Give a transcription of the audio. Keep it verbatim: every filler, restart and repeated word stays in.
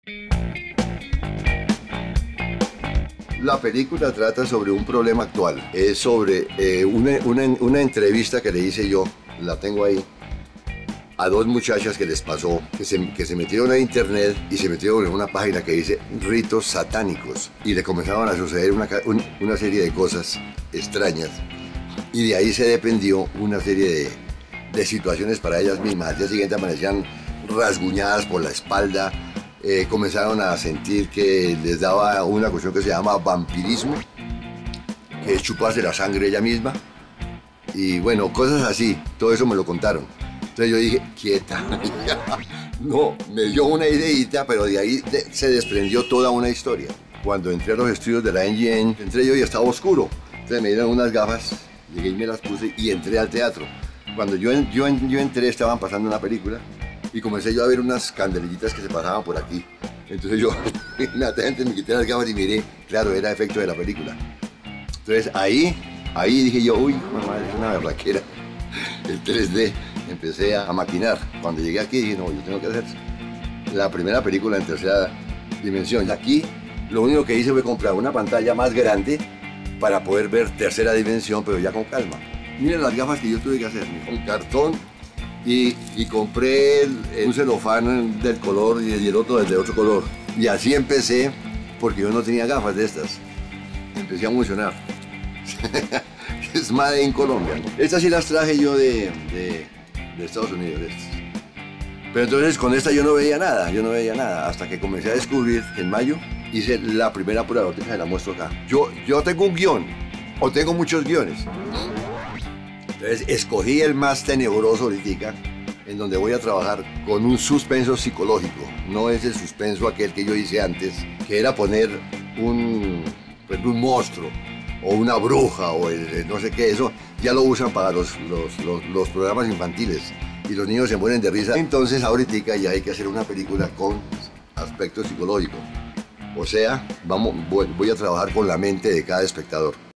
La película trata sobre un problema actual. Es sobre eh, una, una, una entrevista que le hice yo, la tengo ahí, a dos muchachas que les pasó, que se, que se metieron a internet y se metieron en una página que dice ritos satánicos y le comenzaban a suceder una, un, una serie de cosas extrañas y de ahí se dependió una serie de, de situaciones para ellas mismas. Al día siguiente amanecían rasguñadas por la espalda, eh, comenzaron a sentir que les daba una cuestión que se llama vampirismo, que es chuparse la sangre ella misma y bueno, cosas así, todo eso me lo contaron. Entonces yo dije, quieta, no, me dio una ideita, pero de ahí de, se desprendió toda una historia. Cuando entré a los estudios de la N G N, entré yo y estaba oscuro. Entonces me dieron unas gafas, llegué y me las puse y entré al teatro. Cuando yo, yo, yo entré estaban pasando una película y comencé yo a ver unas candelillitas que se pasaban por aquí. Entonces yo inmediatamente me quité las gafas y miré, claro, era efecto de la película. Entonces ahí, ahí dije yo, uy, mamá, es una berraquera, el tres D. Empecé a maquinar. Cuando llegué aquí dije, no, yo tengo que hacer la primera película en tercera dimensión. Y aquí lo único que hice fue comprar una pantalla más grande para poder ver tercera dimensión, pero ya con calma. Miren las gafas que yo tuve que hacer, con cartón y, y compré el, el, un celofán del color y el otro de otro color. Y así empecé, porque yo no tenía gafas de estas. Empecé a emocionar. Es Made in Colombia. Estas sí las traje yo de... de de Estados Unidos. Pero entonces con esta yo no veía nada, yo no veía nada, hasta que comencé a descubrir que en mayo hice la primera prueba de óptica, la muestro acá. Yo, yo tengo un guión, o tengo muchos guiones. Entonces escogí el más tenebroso ahorita, en donde voy a trabajar con un suspenso psicológico. No es el suspenso aquel que yo hice antes, que era poner un, pues, un monstruo, o una bruja, o el, el no sé qué, eso ya lo usan para los, los, los, los programas infantiles y los niños se mueren de risa. Entonces ahorita ya hay que hacer una película con aspecto psicológico. O sea, vamos, voy, voy a trabajar con la mente de cada espectador.